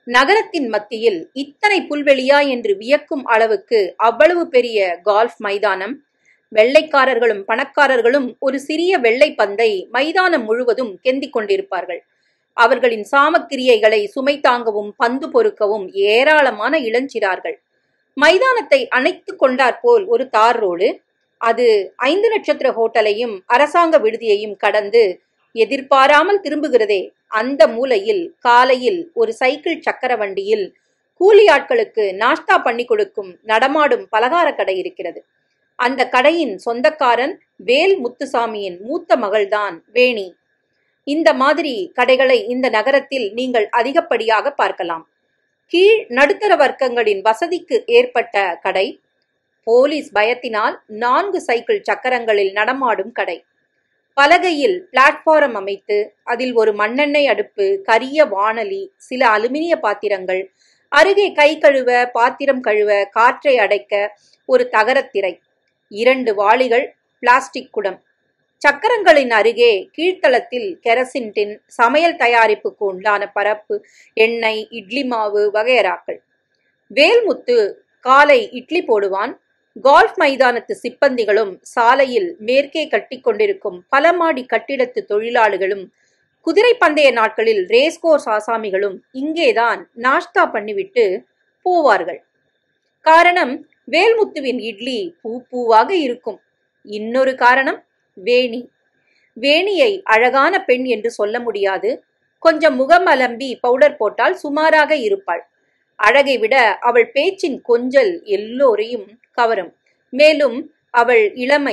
நகரத்தின் மத்தியில் இத்தனை புல்வெளியா என்று வியக்கும் அளவுக்கு அவ்வளவு பெரிய கால்ஃப் மைதானம். வெள்ளைக்காரர்களும் பணக்காரர்களும் ஒரு சிறிய வெள்ளை பந்தை மைதானம் முழுவதும் கெந்திக் கொண்டிருப்பார்கள். அவர்களின் சாமக்கிரியைகளை சுமை தாங்கவும் பந்து பொறுக்கவும் ஏராளமான இளஞ்சிறார்கள். மைதானத்தை அணைத்து கொண்டாற்போல் ஒரு தார் ரோடு. அது 5 நட்சத்திர ஹோட்டலையும் அரசாங்க விடுதியையும் கடந்து எதிர்பாராமல் திரும்புகிறதே. அந்த மூலையில் காலையில் ஒரு சைக்கிள் சக்கர வண்டியில் கூலி ஆட்களுக்கு நாஷ்டா பண்ணி கொடுக்கும் நடமாடும் பலகார கடை இருக்கிறது. அந்த கடையின் சொந்தக்காரன் வேல் முத்துசாமியின் மூத்த மகள்தான் வேணி. இந்த மாதிரி கடைகளை இந்த நகரத்தில் நீங்கள் அதிகப்படியாக பார்க்கலாம். கீழ் நடுத்தர வர்க்கங்களின் வசதிக்கு ஏற்பட்ட கடை. போலீஸ் பயத்தினால் 4 சைக்கிள் சக்கரங்களில் நடமாடும் கடை. பலகையில் பிளாட்பாரம் அமைத்து அதில் ஒரு மண்ணெண்ணெய் அடுப்பு, கரிய வாணலி, சில அலுமினிய பாத்திரங்கள், அருகே கை கழுவ, பாத்திரம் கழுவ, காற்றை அடைக்க ஒரு தகரத்திரை, 2 வாளிகள், பிளாஸ்டிக் குடம். சக்கரங்களின் அருகே கீழ்த்தளத்தில் கெரசின் டின், சமையல் தயாரிப்புக்கு உண்டான பரப்பு, எண்ணெய், இட்லி மாவு வகையறாக்கள். வேல்முத்து காலை இட்லி போடுவான். கால்ஃப் மைதானத்து சிப்பந்திகளும் சாலையில் மேற்கே கட்டி கொண்டிருக்கும் பல மாடி கட்டிடத்து தொழிலாளிகளும் குதிரை பந்தய நாட்களில் ரேஸ்கோர்ஸ் ஆசாமிகளும் இங்கேதான் நாஷ்டா பண்ணிவிட்டு போவார்கள். காரணம், வேல்முத்துவின் இட்லி பூ பூவாக இருக்கும். இன்னொரு காரணம் வேணி. வேணியை அழகான பெண் என்று சொல்ல முடியாது. கொஞ்சம் முகம் அலம்பி பவுடர் போட்டால் சுமாராக இருப்பாள். அழகை விட அவள் பேச்சின் கொஞ்சல் எல்லோரையும் கவரும். மேலும் அவள் இளமை.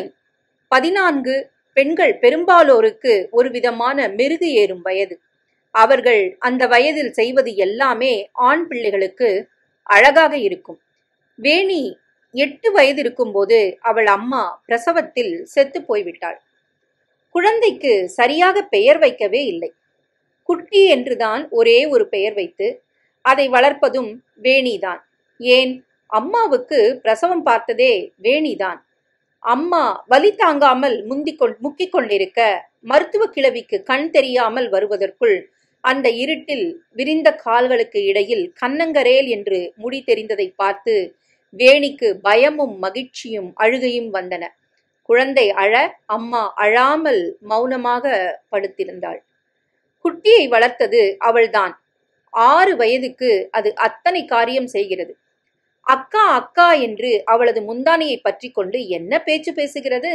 14 பெண்கள் பெரும்பாலோருக்கு ஒரு விதமான மெருகு ஏறும் வயது. அவர்கள் அந்த வயதில் செய்வது எல்லாமே ஆண் பிள்ளைகளுக்கு அழகாக இருக்கும். வேணி 8 வயது இருக்கும்போது அவள் அம்மா பிரசவத்தில் செத்து போய்விட்டாள். குழந்தைக்கு சரியாக பெயர் வைக்கவே இல்லை. குட்டி என்றுதான் ஒரே ஒரு பெயர் வைத்து அதை வளர்ப்பதும் வேணிதான். ஏன், அம்மாவுக்கு பிரசவம் பார்த்ததே வேணிதான். அம்மா வலி தாங்காமல் முக்கிக் கொண்டிருக்க மருத்துவ கிழவிக்கு கண் தெரியாமல் வருவதற்குள் அந்த இருட்டில் விரிந்த கால்களுக்கு இடையில் கண்ணங்கரேல் என்று முடி தெரிந்ததை பார்த்து வேணிக்கு பயமும் மகிழ்ச்சியும் அழுகையும் வந்தன. குழந்தை அழ, அம்மா அழாமல் மௌனமாக படுத்திருந்தாள். குட்டியை வளர்த்தது அவள்தான். 6 வயதுக்கு அது அத்தனை காரியம் செய்கிறது. அக்கா அக்கா என்று அவளது முந்தானையை பற்றி கொண்டு என்ன பேச்சு பேசுகிறது?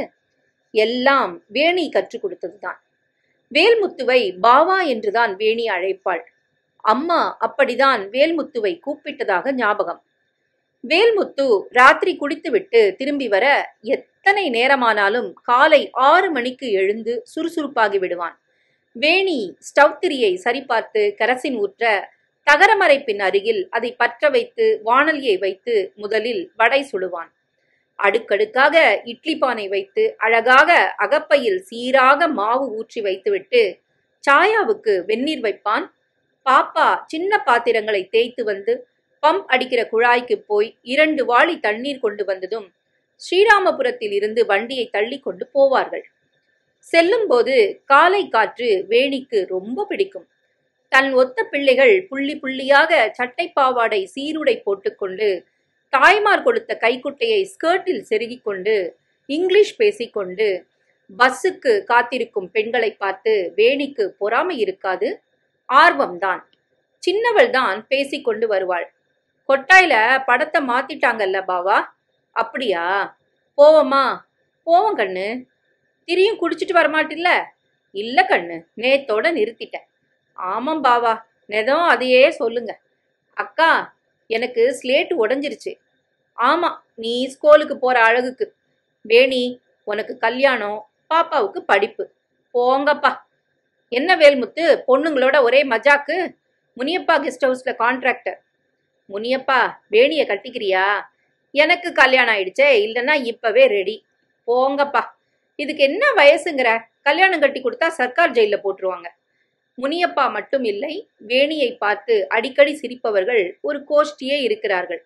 எல்லாம் வேணி கற்றுக் கொடுத்ததுதான். வேல்முத்துவை பாவா என்றுதான் வேணி அழைப்பாள். அம்மா அப்படிதான் வேல்முத்துவை கூப்பிட்டதாக ஞாபகம். வேல்முத்து ராத்திரி குடித்துவிட்டு திரும்பி வர எத்தனை நேரமானாலும் காலை 6 மணிக்கு எழுந்து சுறுசுறுப்பாகி விடுவான். வேணி ஸ்டவ் திரியை சரிபார்த்து கரசின் ஊற்ற, தகரமறைப்பின் அருகில் அதை பற்ற வைத்து வாணலியை வைத்து முதலில் வடை சுடுவான். அடுக்கடுக்காக இட்லி பானை வைத்து அழகாக அகப்பையில் சீராக மாவு ஊற்றி வைத்துவிட்டு சாயாவுக்கு வெந்நீர் வைப்பான். பாப்பா சின்ன பாத்திரங்களை தேய்த்து வந்து பம்ப் அடிக்கிற குழாய்க்கு போய் 2 வாளி தண்ணீர் கொண்டு வந்ததும் ஸ்ரீராமபுரத்தில் இருந்து வண்டியை தள்ளி கொண்டு போவார்கள். செல்லும்போது காலை காற்று வேணிக்கு ரொம்ப பிடிக்கும். தன் ஒத்த பிள்ளைகள் புள்ளி புள்ளியாக சட்டை பாவாடை சீருடை போட்டுக்கொண்டு தாய்மார் கொடுத்த கைக்குட்டையை ஸ்கர்ட்டில் செருகிக் கொண்டு இங்கிலீஷ் பேசிக்கொண்டு பஸ்ஸுக்கு காத்திருக்கும் பெண்களை பார்த்து வேணிக்கு பொறாமை இருக்காது, ஆர்வம்தான். சின்னவள் தான் பேசிக்கொண்டு வருவாள். கொட்டாயில படத்தை மாத்திட்டாங்கல்ல பாவா. அப்படியா? போவோமா? போவோம் கண்ணு. திரியும் குடிச்சிட்டு வரமாட்டில்ல? இல்ல கண்ணு, நேத்தோட நிறுத்திட்டேன். ஆமாம் பாவா, நெதம் அதையே சொல்லுங்க. அக்கா, எனக்கு ஸ்லேட்டு உடஞ்சிருச்சு. ஆமா, நீ ஸ்கூலுக்கு போற அழகுக்கு. வேணி, உனக்கு கல்யாணம், பாப்பாவுக்கு படிப்பு. போங்கப்பா. என்ன வேல்முத்து, பொண்ணுங்களோட ஒரே மஜாக்கு? முனியப்பா கெஸ்ட் ஹவுஸ்ல கான்ட்ராக்டர். முனியப்பா, வேணிய கட்டிக்கிறியா? எனக்கு கல்யாணம் ஆயிடுச்சே, இல்லைன்னா இப்பவே ரெடி. போங்கப்பா. இதுக்கு என்ன வயசுங்கிற? கல்யாணம் கட்டி கொடுத்தா சர்க்கார் ஜெயில போட்டுருவாங்க. முனியப்பா மட்டும் இல்லை, வேணியை பார்த்து அடிக்கடி சிரிப்பவர்கள் ஒரு கோஷ்டியே இருக்கிறார்கள்.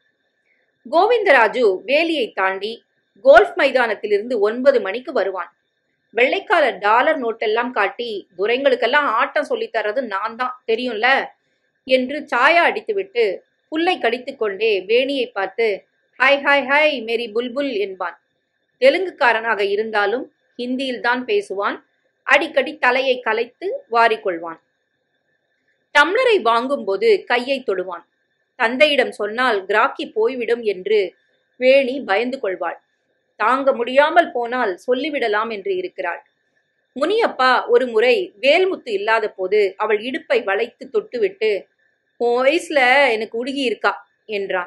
கோவிந்தராஜு வேலியை தாண்டி கோல்ஃப் மைதானத்திலிருந்து 9 மணிக்கு வருவான். வெள்ளைக்கால டாலர் நோட்டெல்லாம் காட்டி, துரைங்களுக்கெல்லாம் ஆட்டம் சொல்லி தர்றது நான் தான், தெரியும்ல. என்று சாயா அடித்துவிட்டு புல்லை கடித்து கொண்டே வேணியை பார்த்து ஹாய் ஹாய் ஹாய் மேரி புல்புல் என்பான். தெலுங்குக்காரனாக இருந்தாலும் ஹிந்தியில் தான் பேசுவான். அடிக்கடி தலையை கலைத்து வாரிக்கொள்வான். டம்ளரை வாங்கும்போது கையை தொடுவான். தந்தையிடம் சொன்னால் கிராக்கி போய்விடும் என்று வேணி பயந்து கொள்வாள். தாங்க முடியாமல் போனால் சொல்லிவிடலாம் என்று இருக்கிறாள். முனியப்பா ஒரு முறை வேல்முத்து இல்லாத போது அவள் இடுப்பை வளைத்து தொட்டுவிட்டு உன் வயசுல எனக்கு உடுகி இருக்கா என்றான்.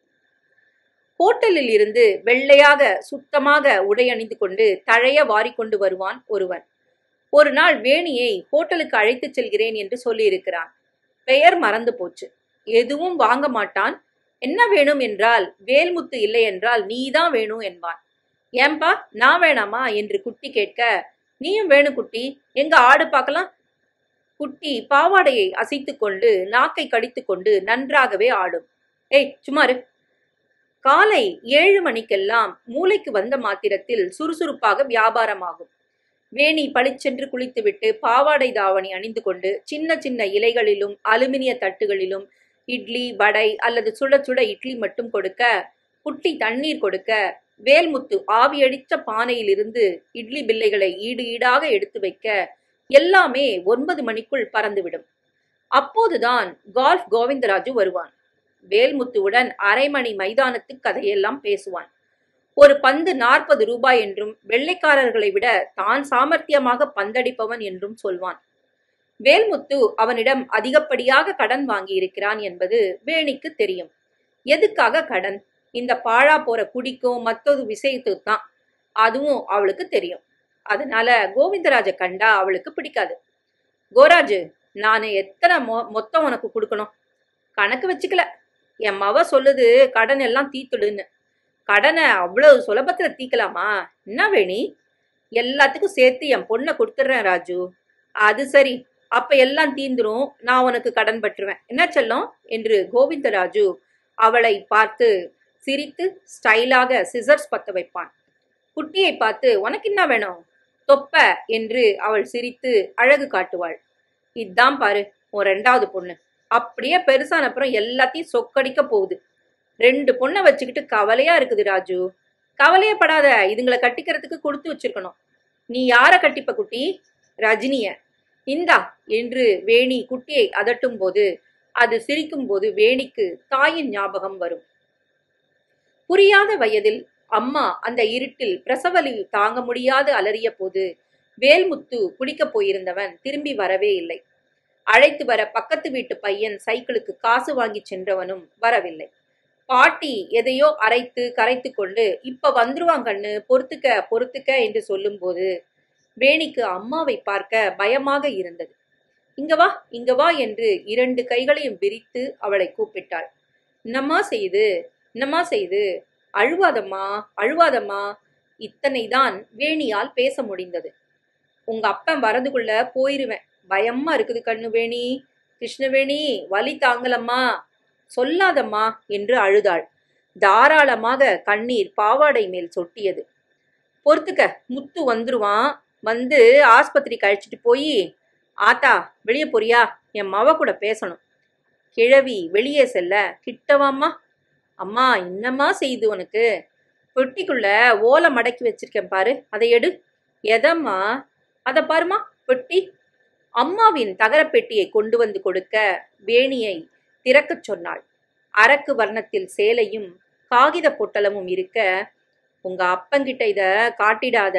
ஹோட்டலில் இருந்து வெள்ளையாக சுத்தமாக உடை அணிந்து கொண்டு தழைய வாரிக்கொண்டு வருவான் ஒருவன். ஒரு நாள் வேணியை ஹோட்டலுக்கு அழைத்துச் செல்கிறேன் என்று சொல்லியிருக்கிறான். பெயர் மறந்து போச்சு. எதுவும் வாங்க மாட்டான். என்ன வேணும் என்றால் வேல்முத்து இல்லை என்றால் நீதான் வேணும் என்பான். ஏன்பா நான் வேணாமா என்று குட்டி கேட்க நீயும் வேணும் குட்டி, எங்க ஆடு பார்க்கலாம். குட்டி பாவாடையை அசைத்து கொண்டு நாக்கை கடித்து கொண்டு நன்றாகவே ஆடும். ஏய் சுமாரு. காலை 7 மணிக்கெல்லாம் மூளைக்கு வந்த மாத்திரத்தில் சுறுசுறுப்பாக வியாபாரமாகும். வேணி பளிச்சென்று குளித்துவிட்டு பாவாடை தாவணி அணிந்து கொண்டு சின்ன சின்ன இலைகளிலும் அலுமினிய தட்டுகளிலும் இட்லி வடை அல்லது சுட சுட இட்லி மட்டும் கொடுக்க, குட்டி தண்ணீர் கொடுக்க, வேல்முத்து ஆவியடித்த பானையிலிருந்து இட்லி பில்லைகளை ஈடு ஈடாக எடுத்து வைக்க எல்லாமே 9 மணிக்குள் பறந்துவிடும். அப்போதுதான் கால்ஃப் கோவிந்தராஜு வருவான். வேல்முத்துவுடன் அரை மணி மைதானத்து கதையெல்லாம் பேசுவான். ஒரு பந்து 40 ரூபாய் என்றும் வெள்ளைக்காரர்களை விட தான் சாமர்த்தியமாக பந்தடிப்பவன் என்றும் சொல்வான். வேல்முத்து அவனிடம் அதிகப்படியாக கடன் வாங்கி இருக்கிறான் என்பது வேணிக்கு தெரியும். எதுக்காக கடன்? இந்த பாழா போற குடிக்கும் மத்தொரு விஷயத்துக்கு தான். அதுவும் அவளுக்கு தெரியும். அதனால கோவிந்தராஜ கண்டா அவளுக்கு பிடிக்காது. கோராஜு, நான் எத்தனை மொத்தம் உனக்கு கொடுக்கணும்? கணக்கு வச்சுக்கல. என் மவ சொல்லுது கடன் எல்லாம் தீத்துடுன்னு. கடனை அவ்வளவு சுலபத்துல தீக்கலாமா? என்ன வேணி? எல்லாத்துக்கும் சேர்த்து என் பொண்ணை கொடுத்துடுறேன் ராஜு. அது சரி, அப்ப எல்லாம் தீந்துரும். நான் உனக்கு கடன் பற்றுவேன். என்ன செல்லம் என்று கோவிந்தராஜு அவளை பார்த்து சிரித்து ஸ்டைலாக சிசர்ஸ் பத்த வைப்பான். குட்டியை பார்த்து உனக்கு என்ன வேணும் தொப்ப என்று அவள் சிரித்து அழகு காட்டுவாள். இதான் பாரு உன் 2வது பொண்ணு. அப்படியே பெருசான அப்புறம் எல்லாத்தையும் சொக்கடிக்க போகுது. 2 பொண்ணை வச்சுக்கிட்டு கவலையா இருக்குது ராஜு. கவலையப்படாத, இதுங்களை கட்டிக்கிறதுக்கு கொடுத்து வச்சிருக்கணும். நீ யார கட்டிப்ப குட்டி? ரஜினிய. இந்தா என்று வேணி குட்டியை அதட்டும் போது அது சிரிக்கும் போது வேணிக்கு தாயின் ஞாபகம் வரும். புரியாத வயதில் அம்மா அந்த இருட்டில் பிரசவலி தாங்க முடியாது அலறிய போது வேல்முத்து குடிக்கப் போயிருந்தவன் திரும்பி வரவே இல்லை. அழைத்து வர பக்கத்து வீட்டு பையன் சைக்கிளுக்கு காசு வாங்கி சென்றவனும் வரவில்லை. பாட்டி எதையோ அரைத்து கரைத்து கொண்டு இப்ப வந்துருவான் கண்ணு, பொறுத்துக்க பொறுத்துக்க என்று சொல்லும் போது வேணிக்கு அம்மாவை பார்க்க பயமாக இருந்தது. இங்க வா இங்க வா என்று 2 கைகளையும் விரித்து அவளை கூப்பிட்டாள். என்னம்மா செய்து என்னம்மா செய்து? அழுவாதம்மா அழுவாதம்மா. இத்தனைதான் வேணியால் பேச முடிந்தது. உங்க அப்பன் வரதுக்குள்ள போயிருவேன், பயமா இருக்குது கண்ணு வேணி. கிருஷ்ணவேணி வலி தாங்கலம்மா. சொல்லாதம்மா என்று அழுதாள். தாராளமாக கண்ணீர் பாவாடை மேல் சொட்டியது. பொறுத்துக்க, முத்து வந்துருவான். வந்து ஆஸ்பத்திரி கழிச்சிட்டு போய் ஆத்தா வெளியே போறியா, என் மவ கூட பேசணும். கிழவி வெளியே செல்ல கிட்டவாம்மா. அம்மா என்னம்மா செய்து உனக்கு? பெட்டிக்குள்ள ஓலை மடக்கி வச்சிருக்கேன் பாரு, அதை எடு. எதம்மா? அதை பாருமா பெட்டி. அம்மாவின் தகரப்பெட்டியை கொண்டு வந்து கொடுக்க வேணியை திறக்கச் சொன்னாள். அரக்கு வர்ணத்தில் சேலையும் காகித பொட்டலமும் இருக்க, உங்க அப்பங்கிட்ட இத காட்டிடாத,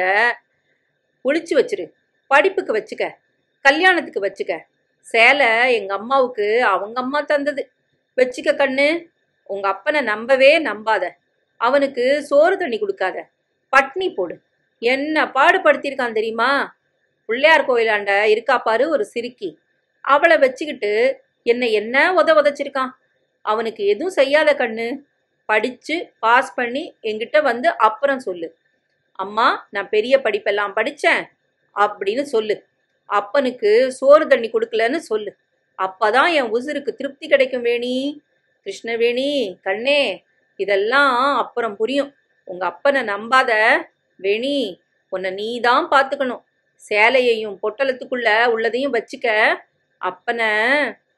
ஒளிச்சு வச்சிரு, படிப்புக்கு வச்சுக்க, கல்யாணத்துக்கு வச்சுக்க. சேலை எங்க அம்மாவுக்கு அவங்க அம்மா தந்தது, வச்சுக்க கண்ணு. உங்க அப்பனை நம்பவே நம்பாத, அவனுக்கு சோறு தண்ணி கொடுக்காத, பட்னி போடு. என்ன பாடுபடுத்தியிருக்கான் தெரியுமா? பிள்ளையார் கோயிலாண்ட இருக்கா பாரு ஒரு சிரிக்கி, அவளை வச்சுக்கிட்டு என்ன உதச்சிருக்கான். அவனுக்கு எதுவும் செய்யாத கண்ணு. படிச்சு பாஸ் பண்ணி என்கிட்ட வந்து அப்புறம் சொல்லு, அம்மா நான் பெரிய படிப்பெல்லாம் படிச்சேன் அப்படின்னு சொல்லு. அப்பனுக்கு சோறு தண்ணி கொடுக்கலன்னு சொல்லு. அப்பதான் என் உசுருக்கு திருப்தி கிடைக்கும் வேணி. கிருஷ்ணவேணி கண்ணே, இதெல்லாம் அப்புறம் புரியும். உங்க அப்பனை நம்பாத வேணி. உன்னை நீதான் பாத்துக்கணும். சேலையையும் பொட்டலத்துக்குள்ள உள்ளதையும் வச்சுக்க. அப்பனை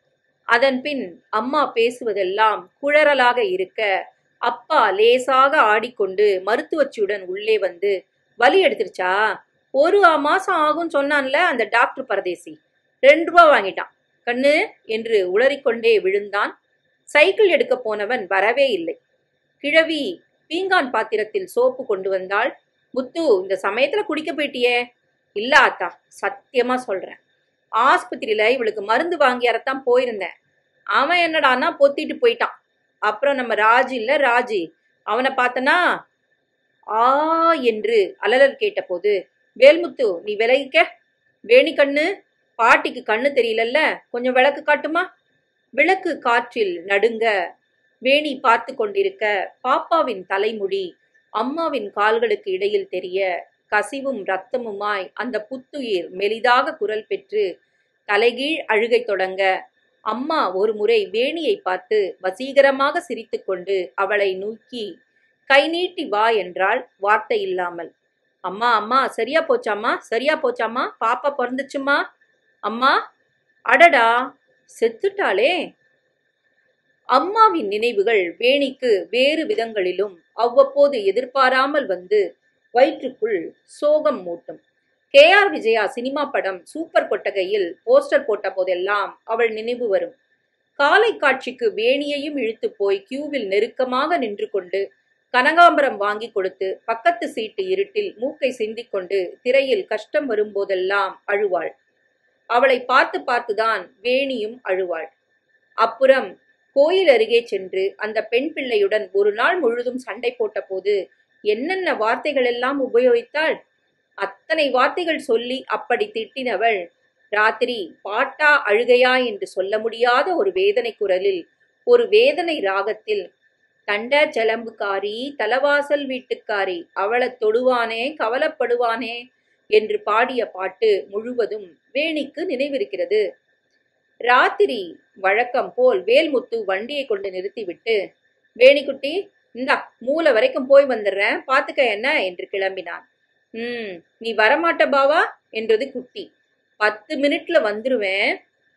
அதன்பின் அம்மா பேசுவதெல்லாம் குழறலாக இருக்க, அப்பா லேசாக ஆடிக்கொண்டு மருத்துவச்சியுடன் உள்ளே வந்து, வலி எடுத்துருச்சா? 1 மாசம் ஆகும் சொன்னான்ல அந்த டாக்டர் பரதேசி, 2 ரூபா வாங்கிட்டான். கண்ணு என்று உளறிக்கொண்டே விழுந்தான். சைக்கிள் எடுக்க போனவன் வரவே இல்லை. கிழவி பீங்கான் பாத்திரத்தில் சோப்பு கொண்டு வந்தாள். முத்து, இந்த சமயத்துல குடிக்க போயிட்டியே? இல்ல ஆத்தா, சத்தியமா சொல்றேன். ஆஸ்பத்திரியில இவளுக்கு மருந்து வாங்கியாரத்தான் போயிருந்தேன். அவன் என்னடானா பொத்திட்டு போயிட்டான். அப்புறம் நம்ம ராஜு இல்ல ராஜு, அவனை பார்த்தனா ஆ என்று அலறல் கேட்டபோது, வேல்முத்து நீ விலகிக்க. வேணி கண்ணு, பாட்டிக்கு கண்ணு தெரியலல்ல, கொஞ்சம் விளக்கு காட்டுமா? விளக்கு காற்றில் நடுங்க. வேணி பார்த்து கொண்டிருக்க பாப்பாவின் தலைமுடி அம்மாவின் கால்களுக்கு இடையில் தெரிய, கசிவும் இரத்தமுமாய் அந்த புத்துயிர் மெலிதாக குரல் பெற்று தலைகீழ் அழுகை தொடங்க, அம்மா ஒரு முறை வேணியை பார்த்து வசீகரமாக சிரித்துக்கொண்டு அவளை நோக்கி கை நீட்டி வா என்றாள், வார்த்தை இல்லாமல். அம்மா அம்மா, சரியா போச்சாம்மா, சரியா போச்சாம்மா, பாப்பா பிறந்துச்சுமா. அம்மா, அடடா, செத்துட்டாளே. அம்மாவின் நினைவுகள் வேணிக்கு வேறு விதங்களிலும் அவ்வப்போது எதிர்பாராமல் வந்து வயிற்றுக்குள் சோகம் மூட்டும். KR விஜயா சினிமா படம் சூப்பர் கொட்டகையில் போஸ்டர் போட்ட போதெல்லாம் அவள் நினைவு வரும். காலை காட்சிக்கு வேணியையும் இழுத்து போய் கியூவில் நெருக்கமாக நின்று கொண்டு கனகாம்பரம் வாங்கி கொடுத்து பக்கத்து சீட்டு இருட்டில் மூக்கை சிந்திக்கொண்டு திரையில் கஷ்டம் வரும்போதெல்லாம் அழுவாள். அவளை பார்த்து பார்த்துதான் வேணியும் அழுவாள். அப்புறம் கோயில் அருகே சென்று அந்த பெண் பிள்ளையுடன் ஒரு நாள் முழுதும் சண்டை போட்ட போது என்னென்ன வார்த்தைகள் எல்லாம் உபயோகித்தாள். அத்தனை வார்த்தைகள் சொல்லி அப்படி திட்டினவள் ராத்திரி பாட்டா அழுகையா என்று சொல்ல முடியாத ஒரு வேதனை குரலில், ஒரு வேதனை ராகத்தில், தண்ட செலம்புக்காரி தலவாசல் வீட்டுக்காரி அவளை தொடுவானே கவலைப்படுவானே என்று பாடிய பாட்டு முழுவதும் வேணிக்கு நினைவிருக்கிறது. ராத்திரி வழக்கம் போல் வேல்முத்து வண்டியை கொண்டு நிறுத்திவிட்டு, வேணிக்குட்டி, இந்தா மூளை வரைக்கும் போய் வந்துடுறேன், பாத்துக்க என்ன என்று கிளம்பினான். நீ வரமாட்ட பாவா என்றது குட்டி. 10 மினிட்ல வந்துருவேன்.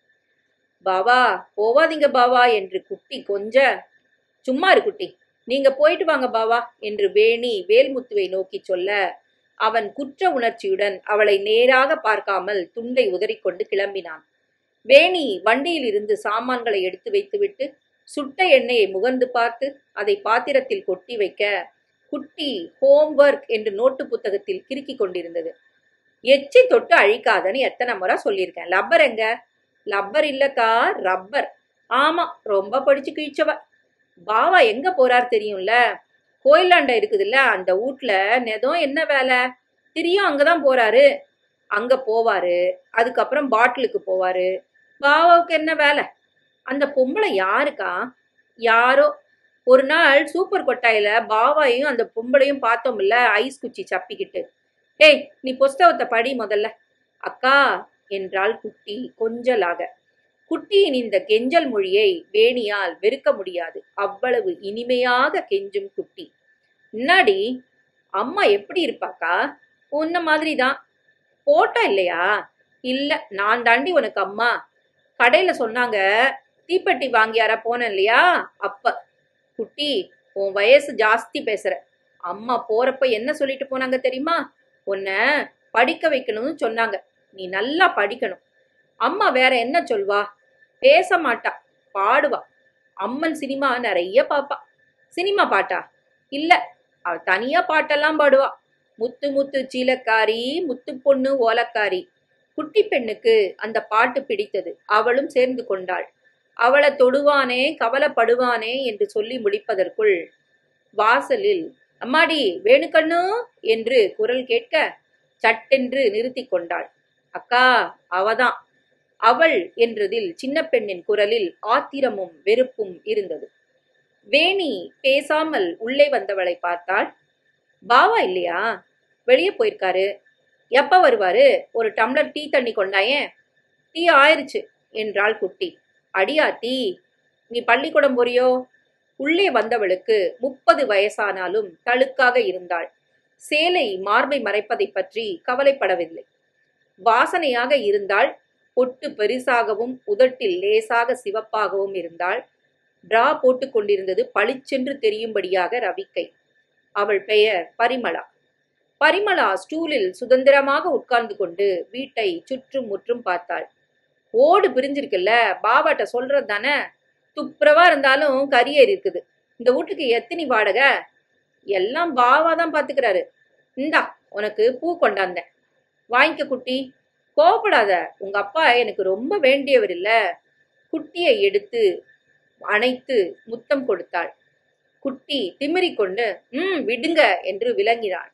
பாவா, போவாதீங்க பாவா என்று குட்டி கொஞ்ச. சும்மா இரு குட்டி, நீங்க போயிட்டு வாங்க பாவா என்று வேணி வேல்முத்துவை நோக்கி சொல்ல, அவன் குற்ற உணர்ச்சியுடன் அவளை நேராக பார்க்காமல் துண்டை உதறிக்கொண்டு கிளம்பினான். வேணி வண்டியில் இருந்து சாமான்களை எடுத்து வைத்துவிட்டு சுட்ட எண்ணெயை முகர்ந்து பார்த்து அதை பாத்திரத்தில் கொட்டி வைக்க, குட்டி ஹோம்வொர்க் என்று நோட்டு புத்தகத்தில் கிறுக்கி கொண்டிருந்தது. எச்சி தொட்டு அழிக்காதன்னு எத்தனை முறை சொல்லியிருக்கேன். லப்பர் எங்க? லப்பர் இல்லக்கா, ரப்பர். ஆமா, ரொம்ப படிச்சு கிழிச்சவ. பாவா எங்க போறார் தெரியும்ல? கோயிலாண்ட இருக்குதுல்ல, அந்த வீட்ல நெதம் என்ன வேலை தெரியும், அங்கதான் போறாரு. அங்க போவாரு, அதுக்கப்புறம் பாட்டிலுக்கு போவாரு. பாவாவுக்கு என்ன வேலை? அந்த பொம்பளை யாருக்கா? யாரோ ஒரு நாள் சூப்பர் கொட்டாயில பாவாவையும் அந்த பொம்பளையும் பார்த்தோம்ல, ஐஸ் குச்சி சப்பிக்கிட்டு. ஏய், நீ புஸ்தகத்தை படி முதல்ல. அக்கா என்றாள் குட்டி கொஞ்சலாக. குட்டியின் இந்த கெஞ்சல் மொழியை வேணியால் வெறுக்க முடியாது. அவ்வளவு இனிமையாக கெஞ்சும் குட்டி. முன்னாடி அம்மா எப்படி இருப்பாக்கா? உன்ன மாதிரிதான். போட்டா இல்லையா? இல்ல, நான் தாண்டி உனக்கு அம்மா. கடையில சொன்னாங்க, தீப்பெட்டி வாங்கியார போனேன் இல்லையா, அப்ப. குட்டி, உன் வயசு ஜாஸ்தி பேசுற. அம்மா போறப்ப என்ன சொல்லிட்டு போனாங்க தெரியுமா? உன்னை படிக்க வைக்கணும்னு சொன்னாங்க. நீ நல்லா படிக்கணும். அம்மா வேற என்ன சொல்வா? பேச மாட்டா, பாடுவா. அம்மன் சினிமா நிறைய பாப்பா. சினிமா பாட்டா? இல்ல, அவ தனியா பாட்டெல்லாம் பாடுவா. முத்து முத்து சீலக்காரி, முத்து பொண்ணு ஓலக்காரி. குட்டி பெண்ணுக்கு அந்த பாட்டு பிடித்தது. அவளும் சேர்ந்து கொண்டாள். அவளை தொடுவானே கவலைப்படுவானே என்று சொல்லி முடிப்பதற்குள் வாசலில் அம்மாடி வேணுக்கண்ணு என்று குரல் கேட்க சட்டென்று நிறுத்தி கொண்டாள். அக்கா, அவதான். அவள் என்றதில் சின்ன பெண்ணின் குரலில் ஆத்திரமும் வெறுப்பும் இருந்தது. வேணி பேசாமல் உள்ளே வந்தவளை பார்த்தாள். பாவா இல்லையா? வெளியே போயிருக்காரு. எப்ப வருவாரு? ஒரு டம்ளர் டீ தண்ணி கொண்டாயேன். டீ ஆயிருச்சு என்றாள் குட்டி. அடியா டீ? நீ பள்ளிக்கூடம் போறியோ? உள்ளே வந்தவளுக்கு 30 வயசானாலும் தழுக்காக இருந்தாள். சேலை மார்பை மறைப்பதை பற்றி கவலைப்படவில்லை. வாசனையாக இருந்தாள். பொட்டு பெரிசாகவும் உதட்டில் லேசாக சிவப்பாகவும் இருந்தாள். டிரா போட்டுக் கொண்டிருந்தது பளிச்சென்று தெரியும்படியாக ரவிக்கை. அவள் பெயர் பரிமளா. பரிமளா ஸ்டூலில் சுதந்திரமாக உட்கார்ந்து கொண்டு வீட்டை சுற்றும் முற்றும் பார்த்தாள். ஓடு பிரிஞ்சிருக்குல்ல, பாபாட்ட சொல்றது தானே. துப்புரவா இருந்தாலும் கரியர் இருக்குது. இந்த வீட்டுக்கு எத்தனை வாடகை? எல்லாம் பாவா தான் பாத்துக்கிறாரு. இந்தா உனக்கு பூ கொண்டாந்தேன், வாங்கிக்க குட்டி. கோபப்படாத, உங்க அப்பா எனக்கு ரொம்ப வேண்டியவர் இல்ல. குட்டியை எடுத்து அணைத்து முத்தம் கொடுத்தாள். குட்டி திமிரிக்கொண்டு விடுங்க என்று விளங்கினாள்.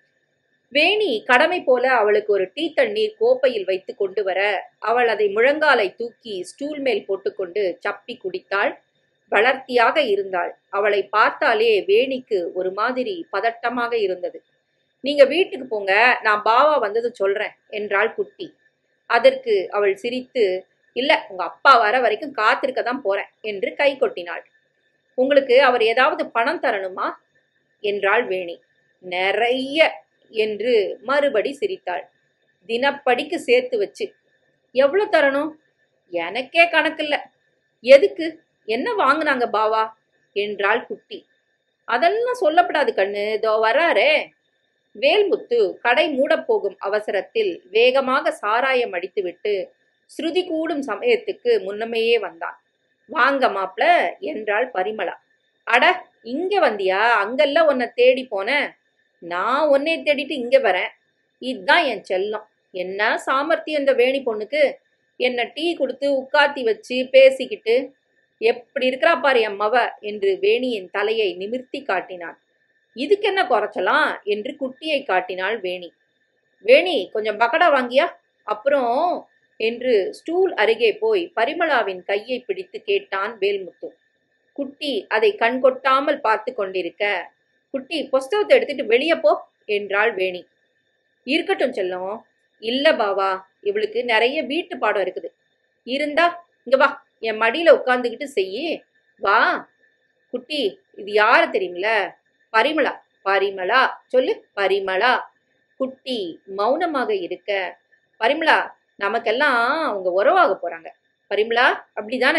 வேணி கடமை போல அவளுக்கு ஒரு டீ தண்ணீர் கோப்பையில் வைத்து கொண்டு வர அவள் அதை முழங்காலை தூக்கி ஸ்டூல் மேல் போட்டுக்கொண்டு சப்பி குடித்தாள். வளர்த்தியாக இருந்தாள். அவளை பார்த்தாலே வேணிக்கு ஒரு மாதிரி பதட்டமாக இருந்தது. நீங்க வீட்டுக்கு போங்க, நான் பாவா வந்தது சொல்றேன் என்றாள் குட்டி. அதற்கு அவள் சிரித்து, இல்ல உங்க அப்பா வர வரைக்கும் காத்திருக்க தான் போறேன் என்று கை கொட்டினாள். உங்களுக்கு அவர் ஏதாவது பணம் தரணுமா என்றாள் வேணி. நிறைய என்று மறுபடி சிரித்தாள். தினப்படிக்கு சேர்த்து வச்சு. எவ்வளவு தரணும்? எனக்கே கணக்கில்ல. எதுக்கு? என்ன வாங்குனாங்க பாவா என்றாள் குட்டி. அதெல்லாம் சொல்லப்படாது கண்ணு, இதோ வராரே. வேல்முத்து கடை மூடப்போகும் அவசரத்தில் வேகமாக சாராயம் அடித்துவிட்டு ஸ்ருதி கூடும் சமயத்துக்கு முன்னமேயே வந்தான். வாங்க மாப்ள என்றாள் பரிமளா. அட, இங்க வந்தியா? அங்கெல்லாம் உன்னை தேடி போன. நான் உன்னை தேடிட்டு இங்க வரேன். இதுதான் என் செல்லம். என்ன சாமர்த்தியம் இந்த வேணி பொண்ணுக்கு. என்ன டீ கொடுத்து உட்காத்தி வச்சு பேசிக்கிட்டு. எப்படி இருக்கிறா பாரு என் மவ என்று வேணியின் தலையை நிமிர்த்தி காட்டினான். இதுக்கு என்ன குறைச்சலாம் என்று குட்டியை காட்டினாள் வேணி. வேணி கொஞ்சம் பக்கடா வாங்கியா அப்புறம் என்று ஸ்டூல் அருகே போய் பரிமளாவின் கையை பிடித்து கேட்டான் வேல்முத்து. குட்டி அதை கண் கொட்டாமல் பார்த்து கொண்டிருக்க, குட்டி புஸ்தகத்தை எடுத்துட்டு வெளியே போ என்றாள் வேணி. இருக்கட்டும் செல்லம். இல்ல பாவா, இவளுக்கு நிறைய வீட்டு பாடம் இருக்குது. இருந்தா இங்க வா, என் மடியில உட்கார்ந்துகிட்டு செய்யி. வா. குட்டி, இது யாரு தெரியுமில? பரிமளா. பரிமளா சொல்லு, பரிமளா. குட்டி மௌனமாக இருக்க, பரிமளா நமக்கெல்லாம் அவங்க உறவாக போறாங்க. பரிமளா அப்படிதானே?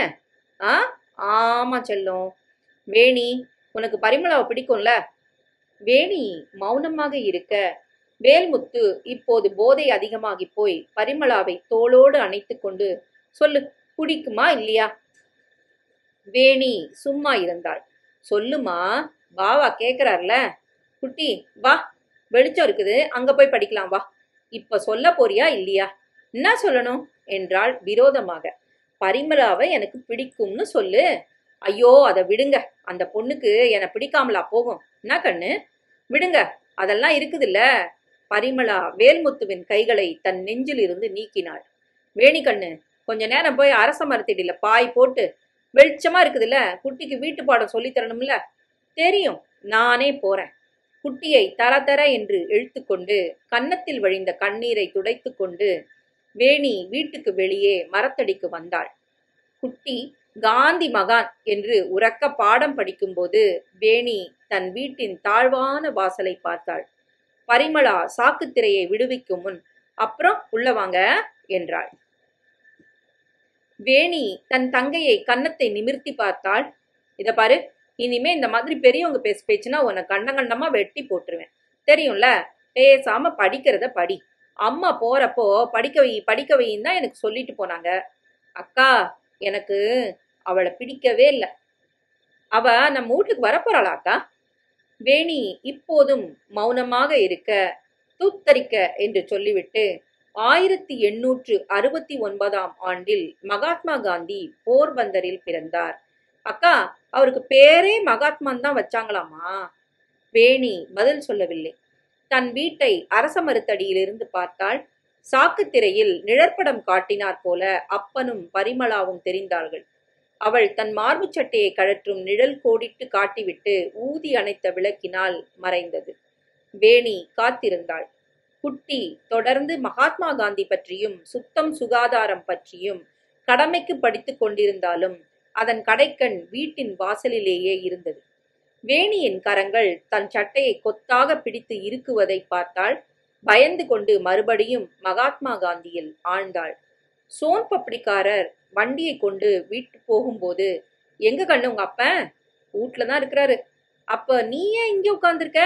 ஆமா செல்லம். வேணி, உனக்கு பரிமளாவை பிடிக்கும்ல? வேணி மௌனமாக இருக்க, வேல்முத்து இப்போது போதை அதிகமாகி போய் பரிமளாவை தோளோடு அணைத்து கொண்டு, சொல்லு, பிடிக்குமா இல்லையா? வேணி சும்மா இருந்தாள். சொல்லுமா, பாவா கேக்குறார்ல. குட்டி வா, வெளிச்சம் இருக்குது, அங்க போய் படிக்கலாம் வா. இப்ப சொல்ல போறியா இல்லையா? என்ன சொல்லணும் என்றாள் விரோதமாக. பரிமளாவை எனக்கு பிடிக்கும்னு சொல்லு. ஐயோ அதை விடுங்க, அந்த பொண்ணுக்கு என்னை பிடிக்காமலா போகும்? என்ன கண்ணு, விடுங்க, அதெல்லாம் இருக்குதுல்ல. பரிமளா வேல்முத்துவின் கைகளை தன் நெஞ்சில் இருந்து நீக்கினாள். வேணி கண்ணு, கொஞ்ச நேரம் போய் அரச மரத்தடியில பாய் போட்டு, வெளிச்சமா இருக்குதுல்ல, குட்டிக்கு வீட்டு பாடம் சொல்லி தரணும்ல. தெரியும், நானே போறேன். குட்டியை தர தர என்று இழுத்துக்கொண்டு கன்னத்தில் வழிந்த கண்ணீரை துடைத்து கொண்டு வேணி வீட்டுக்கு வெளியே மரத்தடிக்கு வந்தாள். குட்டி காந்தி மகான் என்று உரக்க பாடம் படிக்கும்போது வேணி தன் வீட்டின் தாழ்வான வாசலை பார்த்தாள். பரிமளா சாக்குத்திரையை விடுவிக்கும் முன், அப்புறம் உள்ள வாங்க என்றாள். வேணி தன் தங்கையை கன்னத்தை நிமிர்த்தி பார்த்தாள். இத பாரு, இனிமே இந்த மாதிரி பெரியவங்க பேச்சுனா உன்னை கண்டமா வெட்டி போட்டுருவேன். தெரியும்ல, பேசாம படிக்கிறத படி. அம்மா போறப்போ படிக்க வைன்னு தான் எனக்கு சொல்லிட்டு போனாங்க. அக்கா, எனக்கு அவளை பிடிக்கவே இல்லை. அவ நம்ம வீட்டுக்கு வரப்போறாளா அக்கா? வேணி இப்போதும் மௌனமாக இருக்க, தூத்தரிக்க என்று சொல்லிவிட்டு 1869 ஆண்டில் மகாத்மா காந்தி போர்பந்தரில் பிறந்தார். அக்கா, அவருக்கு பேரே மகாத்மான் தான் வச்சாங்களாமா? வேணி பதில் சொல்லவில்லை. தன் வீட்டை அரச மரத்தடியிலிருந்து பார்த்தாள். சாக்குத்திரையில் நிழற்படம் காட்டினார் போல அப்பனும் பரிமளாவும் தெரிந்தார்கள். அவள் தன் மார்பு சட்டையை கழற்றும் நிழல் கோடிட்டு காட்டிவிட்டு ஊதி அணைத்த விளக்கினால் மறைந்தது. வேணி காத்திருந்தாள். குட்டி தொடர்ந்து மகாத்மா காந்தி பற்றியும் சுத்தம் சுகாதாரம் பற்றியும் கடமைக்கு படித்துக் கொண்டிருந்தாலும் அதன் கடைக்கண் வீட்டின் வாசலிலேயே இருந்தது. வேணியின் கரங்கள் தன் சட்டையை கொத்தாக பிடித்து இருக்குவதை பார்த்தாள். பயந்து கொண்டு மறுபடியும் மகாத்மா காந்தியில் ஆழ்ந்தாள். சோன் பப்படிக்காரர் வண்டியை கொண்டு வீட்டு போகும்போது, எங்க கண்ணு உங்க அப்பன்? வீட்ல தான் இருக்கிறாரு. அப்ப நீ ஏன் இங்க உட்கார்ந்திருக்க?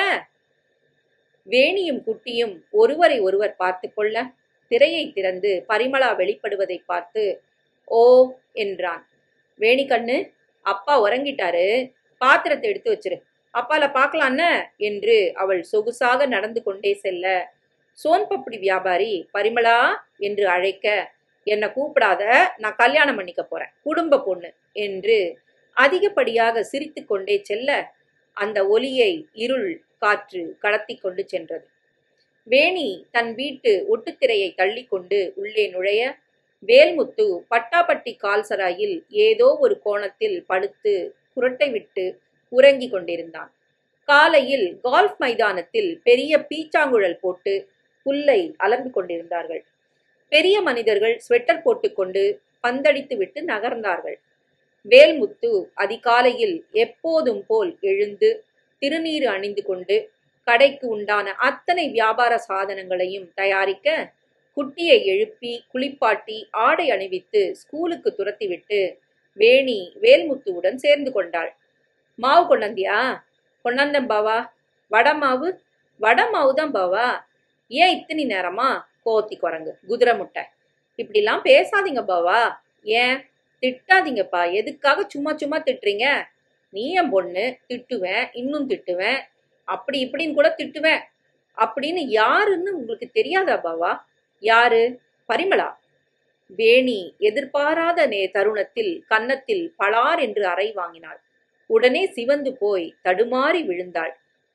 வேணியும் குட்டியும் ஒருவரை ஒருவர் பார்த்து கொள்ள, திரையை திறந்து பரிமளா வெளிப்படுவதை பார்த்து ஓ என்றான். வேணி கண்ணு, அப்பா உறங்கிட்டாரு, பாத்திரத்தை எடுத்து வச்சிரு, அப்பால பாக்கலான்ன என்று அவள் சொகுசாக நடந்து கொண்டே செல்ல, சோன்பப்படி வியாபாரி பரிமளா என்று அழைக்க, என்னை கூப்பிடாத, நான் கல்யாணம் பண்ணிக்க போறேன், குடும்ப பொண்ணு என்று அதிகப்படியாக சிரித்து கொண்டே செல்ல, அந்த ஒலியை இருள் காற்று கடத்தி கொண்டு சென்றது. வேணி தன் வீட்டு ஒட்டுத்திரையை தள்ளி கொண்டு உள்ளே நுழைய, வேல்முத்து பட்டாப்பட்டி கால்சராயில் ஏதோ ஒரு கோணத்தில் படுத்து குரட்டை விட்டு உறங்கி கொண்டிருந்தான். காலையில் கால்ஃப் மைதானத்தில் பெரிய பீச்சாங்குழல் போட்டு புல்லை அலர்ந்து கொண்டிருந்தார்கள். பெரிய மனிதர்கள் ஸ்வெட்டர் போட்டுக்கொண்டு பந்தடித்து விட்டு நகர்ந்தார்கள். வேல்முத்து அதிகாலையில் எப்போதும் போல் எழுந்து திருநீறு அணிந்து கொண்டு கடைக்கு உண்டான அத்தனை வியாபார சாதனங்களையும் தயாரிக்க, குட்டியை எழுப்பி குளிப்பாட்டி ஆடை அணிவித்து ஸ்கூலுக்கு துரத்திவிட்டு வேணி வேல்முத்துவுடன் சேர்ந்து கொண்டாள். மாவு கொண்டாந்தியா? கொண்டாந்தன் பாவா. வடமாவு? வடமாவு தான் பாவா. ஏன் இத்தனை நேரமா? கோத்தி குரங்கு, குதிரை முட்டை, இப்படிலாம் பேசாதீங்க பாவா. ஏன்? திட்டாதீங்கப்பா. எதுக்காக சும்மா சும்மா திட்டுறீங்க? நீ என் பொண்ணு, திட்டுவேன், இன்னும் திட்டுவேன், அப்படி இப்படின்னு கூட திட்டுவேன். அப்படின்னு யாருன்னு உங்களுக்கு தெரியாதா பாவா? யாரு? பரிமளா. வேணி எதிர்பாராத தருணத்தில் கன்னத்தில் பளார் என்று அறை வாங்கினாள். உடனே சிவந்து போய் தடுமாறி விழுந்தாள்.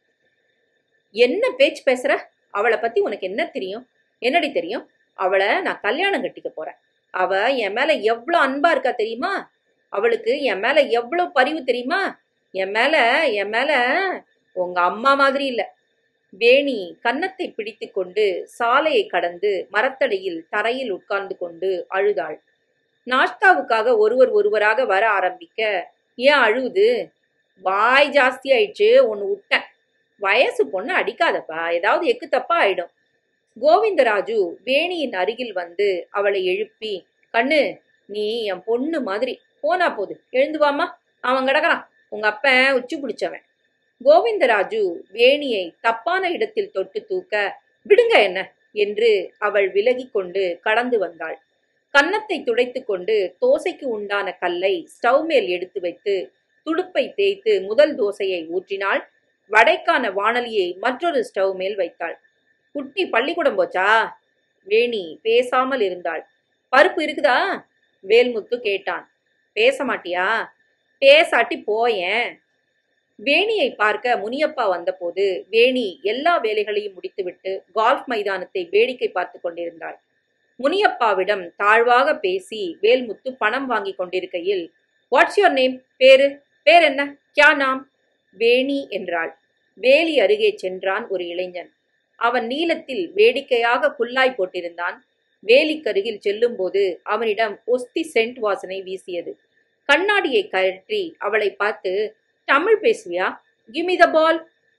என்ன பேச்சு பேசுற? அவளை பத்தி உனக்கு என்ன தெரியும்? என்னடி தெரியும்? அவளை நான் கல்யாணம் கட்டிக்க போறேன். அவ என் மேல எவ்வளவு அன்பா இருக்கா தெரியுமா? அவளுக்கு என் மேல எவ்வளவு பரிவு தெரியுமா? என் மேல உங்க அம்மா மாதிரி இல்ல. வேணி கன்னத்தை பிடித்து கொண்டு சாலையை கடந்து மரத்தடியில் தரையில் உட்கார்ந்து கொண்டு அழுதாள். நாஷ்தாவுக்காக ஒருவர் ஒருவராக வர ஆரம்பிக்க, ஏன் அழுவுது? வாய் ஜாஸ்தி ஆயிடுச்சு, ஒன்னு விட்டேன். வயசு பொண்ணு அடிக்காதப்பா, ஏதாவது எக்கு தப்பா ஆயிடும். கோவிந்தராஜு வேணியின் அருகில் வந்து அவளை எழுப்பி, கண்ணு, நீ என் பொண்ணு மாதிரி, போனா போது, எழுந்து வாமா, அவன் கிடக்குறான், உங்க அப்பன் உச்சி பிடிச்சவன். கோவிந்தராஜு வேணியை தப்பான இடத்தில் தொட்டு தூக்க, விடுங்க என்ன என்று அவள் விலகி கொண்டு கடந்து வந்தாள். கன்னத்தை துடைத்து கொண்டு தோசைக்கு உண்டான கல்லை ஸ்டவ் மேல் எடுத்து வைத்து துடுப்பை தேய்த்து முதல் தோசையை ஊற்றினாள். வடைக்கான வாணலியை மற்றொரு ஸ்டவ் மேல் வைத்தாள். குட்டி பள்ளிக்கூடம் போச்சா? வேணி பேசாமல் இருந்தாள். பருப்பு இருக்குதா? வேல்முத்து கேட்டான். பேச மாட்டியா? பேசாட்டி போயேன். வேணியை பார்க்க முனியப்பா வந்தபோது வேணி எல்லா வேலைகளையும் முடித்துவிட்டு கால்ஃப் மைதானத்தை வேடிக்கை பார்த்து கொண்டிருந்தாள். முனியப்பாவிடம் தாழ்வாக பேசி வேல்முத்து பணம் வாங்கி கொண்டிருக்கையில், வாட்ஸ் யுவர் நேம்? பேர் என்ன? கியா நாம்? வேணி என்றாள். வேலி அருகே சென்றான் ஒரு இளைஞன். அவன் நீளத்தில் வேடிக்கையாக புல்லாய் போட்டிருந்தான். வேலிக்கருகில் செல்லும் போது அவனிடம் ஒஸ்தி சென்ட் வாசனை வீசியது. கண்ணாடியை கழற்றி அவளை பார்த்து, தமிழ் பேசுவியா? Give me the ball.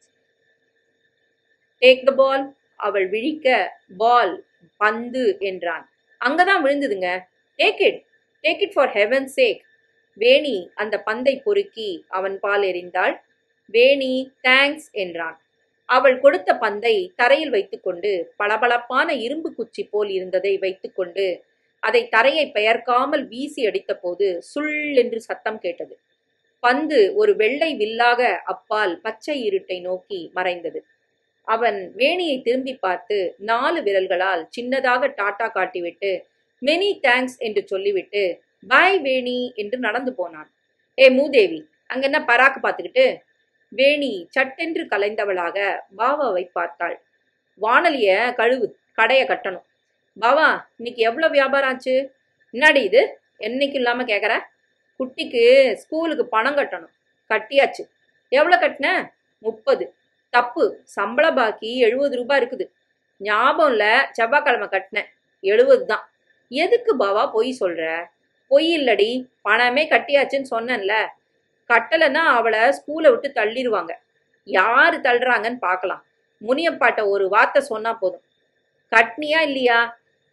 Take the ball. அவள் விழிக்க, பால், பந்து என்றான். அங்கதான் விழுந்ததுங்க. Take it for heaven sake. Veni அந்த பந்தை பொறுக்கி அவன் பால் எறிந்தாள். வேணி தேங்க்ஸ் என்றான். அவள் கொடுத்த பந்தை தரையில் வைத்துக்கொண்டு, பளபளப்பான இரும்பு குச்சி போல் இருந்ததை வைத்துக்கொண்டு அதை தரையை பெயர்க்காமல் வீசி அடித்த போது சுள் என்று சத்தம் கேட்டது. பந்து ஒரு வெள்ளை வில்லாக அப்பால் பச்சை இருட்டை நோக்கி மறைந்தது. அவன் வேணியை திரும்பி பார்த்து 4 விரல்களால் சின்னதாக டாட்டா காட்டிவிட்டு மெனி தேங்க்ஸ் என்று சொல்லிவிட்டு பாய் வேணி என்று நடந்து போனான். ஏ மூதேவி, அங்க என்ன பராக்கு பார்த்துக்கிட்டு? வேணி சட்டென்று கலைந்தவளாக பாவாவை பார்த்தாள். வானலிய கழுவு, கடைய கட்டணும். பாவா, இன்னைக்கு எவ்வளவு வியாபாரம் ஆச்சு? என்னாடி இது என்னைக்கும் இல்லாம கேக்குற? குட்டிக்கு ஸ்கூலுக்கு பணம் கட்டணும். கட்டியாச்சு. எவ்வளவு கட்டின? 30. தப்பு, சம்பள பாக்கி 70 ரூபாய் இருக்குது. ஞாபகம் இல்ல, செவ்வாய்க்கிழமை கட்டினேன். 70 தான். எதுக்கு பாவா பொய் சொல்ற? பொய் இல்லடி, பணமே கட்டியாச்சுன்னு சொன்னேன்ல. கட்டலைன்னா அவளை ஸ்கூலை விட்டு தள்ளிடுவாங்க. யாரு தள்ளுறாங்கன்னு பார்க்கலாம். முனியப்பாட்ட ஒரு வார்த்தை சொன்னா போதும். கட்னியா இல்லையா?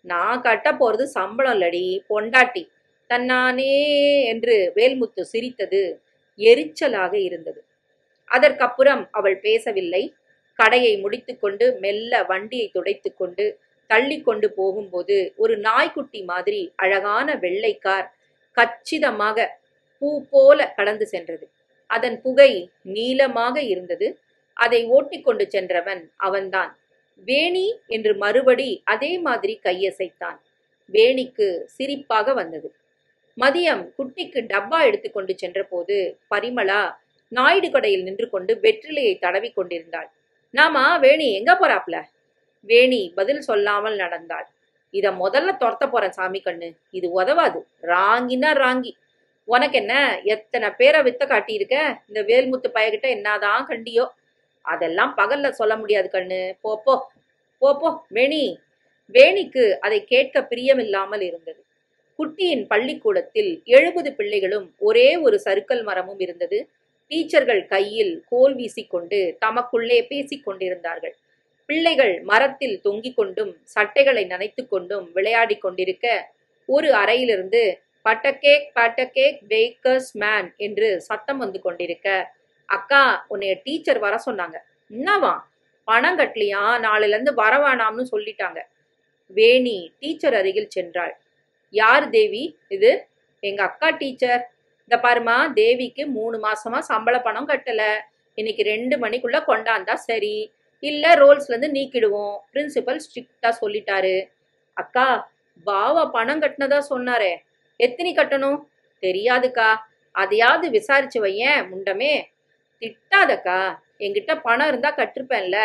நான் கட்ட போறது சம்பளம் இல்லடி, பொண்டாட்டி. தன்னானே என்று வேல்முத்து சிரித்தது எரிச்சலாக இருந்தது. அதற்கப்புறம் அவள் பேசவில்லை. கடையை முடித்துக்கொண்டு மெல்ல வண்டியை துடைத்துக்கொண்டு தள்ளி கொண்டு போகும்போது ஒரு நாய்க்குட்டி மாதிரி அழகான வெள்ளை கார் கச்சிதமாக பூ போல கடந்து சென்றது. அதன் புகை நீலமாக இருந்தது. அதை ஓட்டிக்கொண்டு சென்றவன் அவன்தான். வேணி என்று மறுபடி அதே மாதிரி கையசைத்தான். வேணிக்கு சிரிப்பாக வந்தது. மதியம் குட்டிக்கு டப்பா எடுத்துக்கொண்டு சென்றபோது பரிமளா நாயுடு கடையில் நின்று கொண்டு வெற்றிலையை தடவி கொண்டிருந்தாள். நாமா வேணி எங்க போறாப்ல? வேணி பதில் சொல்லாமல் நடந்தாள். இத முதல்ல துரத்த போறேன் சாமி கண்ணு, இது உதவாது, ராங்கினா ராங்கி. உனக்கு என்ன, எத்தனை பேரை வித்த காட்டியிருக்க, இந்த வேல்முத்து பயகிட்ட என்னதான் கண்டியோ. அதெல்லாம் பகல்ல சொல்ல முடியாது கண்ணு, போப்போ போப்போ வேணி. வேணிக்கு அதை கேட்க பிரியமில்லாமல் இருந்தது. குட்டியின் பள்ளிக்கூடத்தில் 70 பிள்ளைகளும் ஒரே ஒரு சறுக்கல் மரமும் இருந்தது. டீச்சர்கள் கையில் கோல் வீசிக்கொண்டு தமக்குள்ளே பேசிக் கொண்டிருந்தார்கள். பிள்ளைகள் மரத்தில் தொங்கிக் கொண்டும் சட்டைகளை நனைத்துக் கொண்டும் விளையாடி கொண்டிருக்க, ஒரு அறையிலிருந்து பட்டகேக் பட்டகேக் பேக்கர்ஸ் மேன் என்று சத்தம் வந்து கொண்டிருக்க, அக்கா உன்னைய டீச்சர் வர சொன்னாங்க. என்னவா? பணம் கட்டலியா, நாளையில இருந்து வரவேணாம்னு சொல்லிட்டாங்க. வேணி டீச்சர் அருகில் சென்றாள். யார் தேவி இது? எங்க அக்கா டீச்சர். இந்த பாருமா, தேவிக்கு 3 மாசமா சம்பள பணம் கட்டல. இன்னைக்கு 2 மணிக்குள்ள கொண்டாந்தா சரி, இல்ல ரோல்ஸ்ல இருந்து நீக்கிடுவோம். பிரின்சிபல் ஸ்ட்ரிக்டா சொல்லிட்டாரு. அக்கா, பாவா பணம் கட்டினதா சொன்னாரே, எத்தனை கட்டணும்? தெரியாதுக்கா, அதையாவது விசாரிச்சு வையேன் முண்டமே. திட்டாதக்கா, என்கிட்ட பணம் இருந்தா கட்டிருப்பேன்ல.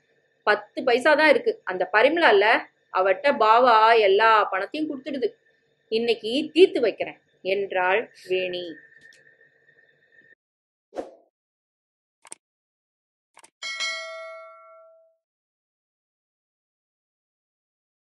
10 பைசா தான் இருக்கு. அந்த பரிமளா இல்ல, அவட்ட பாவா எல்லா பணத்தையும் கொடுத்துடுது. இன்னைக்கு தீர்த்து வைக்கிறேன் என்றாள் வேணி.